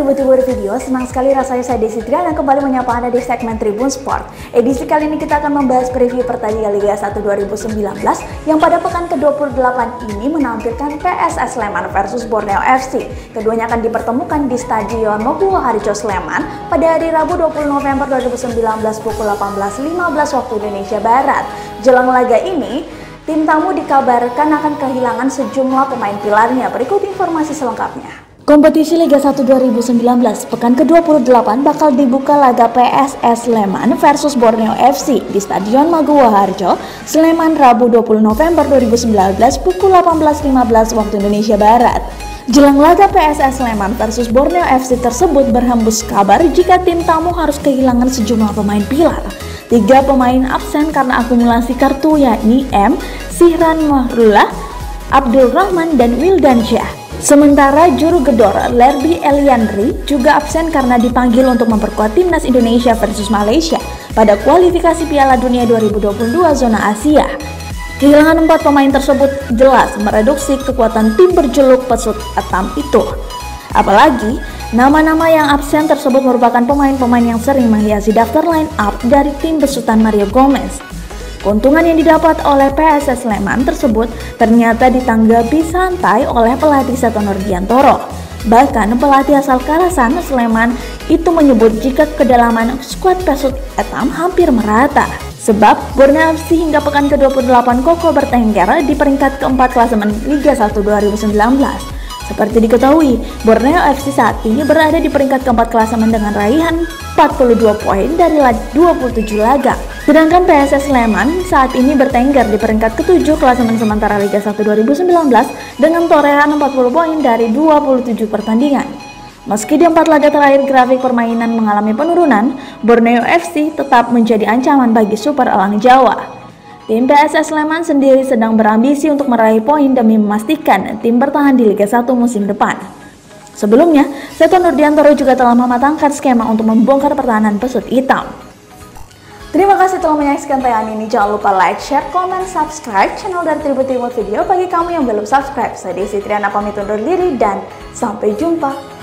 Tribun Video, senang sekali rasanya saya Desi Triana kembali menyapa Anda di segmen Tribun Sport. Edisi kali ini kita akan membahas preview pertandingan Liga 1 2019 yang pada pekan ke-28 ini menampilkan PSS Sleman versus Borneo FC. Keduanya akan dipertemukan di Stadion Maguwo Harjo Sleman pada hari Rabu 20 November 2019 pukul 18.15 waktu Indonesia Barat. Jelang laga ini, tim tamu dikabarkan akan kehilangan sejumlah pemain pilarnya. Berikut informasi selengkapnya. Kompetisi Liga 1 2019 pekan ke-28 bakal dibuka laga PSS Sleman versus Borneo FC di Stadion Maguwo Harjo, Sleman Rabu 20 November 2019 pukul 18.15 waktu Indonesia Barat. Jelang laga PSS Sleman versus Borneo FC tersebut berhembus kabar jika tim tamu harus kehilangan sejumlah pemain pilar. 3 pemain absen karena akumulasi kartu yakni M, Sihran Mahrullah, Abdul Rahman, dan Wildan Syah. Sementara juru gedor Lerby Eliandri juga absen karena dipanggil untuk memperkuat timnas Indonesia versus Malaysia pada kualifikasi Piala Dunia 2022 zona Asia. Kehilangan 4 pemain tersebut jelas mereduksi kekuatan tim berjuluk Pesut Etam itu. Apalagi nama-nama yang absen tersebut merupakan pemain-pemain yang sering menghiasi daftar line up dari tim besutan Mario Gomez. Keuntungan yang didapat oleh PSS Sleman tersebut ternyata ditanggapi santai oleh pelatih Seto Nurdiantoro. Bahkan pelatih asal Karasan Sleman itu menyebut jika kedalaman skuad Pesut Etam hampir merata. Sebab Borneo FC hingga pekan ke-28 kokoh bertengger di peringkat keempat klasemen Liga 1 2019. Seperti diketahui, Borneo FC saat ini berada di peringkat keempat klasemen dengan raihan 42 poin dari 27 laga. Sedangkan PSS Sleman saat ini bertengger di peringkat ke-7 klasemen sementara Liga 1 2019 dengan torehan 40 poin dari 27 pertandingan. Meski di 4 laga terakhir grafik permainan mengalami penurunan, Borneo FC tetap menjadi ancaman bagi Super Elang Jawa. Tim PSS Sleman sendiri sedang berambisi untuk meraih poin demi memastikan tim bertahan di Liga 1 musim depan. Sebelumnya, Seto Nurdiantoro juga telah mematangkan skema untuk membongkar pertahanan Pesut Hitam. Terima kasih telah menyaksikan tayangan ini. Jangan lupa like, share, komen, subscribe channel dari Tribun Video. Bagi kamu yang belum subscribe, saya Desi Triana pamit undur diri dan sampai jumpa.